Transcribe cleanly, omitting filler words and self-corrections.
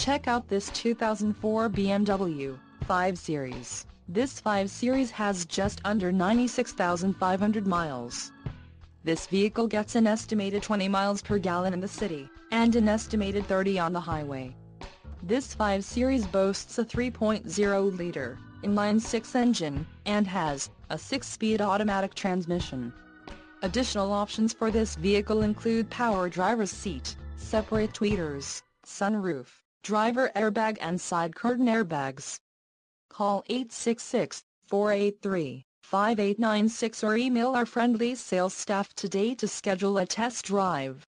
Check out this 2004 BMW 5 Series. This 5 Series has just under 96,500 miles. This vehicle gets an estimated 20 miles per gallon in the city, and an estimated 30 on the highway. This 5 Series boasts a 3.0-liter inline-six engine, and has a 6-speed automatic transmission. Additional options for this vehicle include power driver's seat, separate tweeters, sunroof, driver airbag and side curtain airbags. Call 866-483-5896 or email our friendly sales staff today to schedule a test drive.